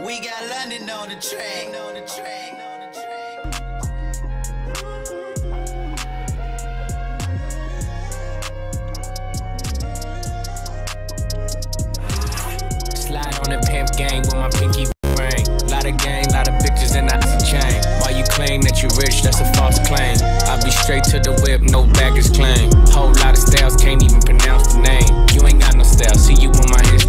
We got London on the track. Slide on the pimp gang with my pinky ring. Lot of gang, lot of bitches in the icy chain. While you claim that you rich, that's a false claim. I be straight to the whip, no baggage claim. Whole lot of styles, can't even pronounce the name. You ain't got no style, see you on my head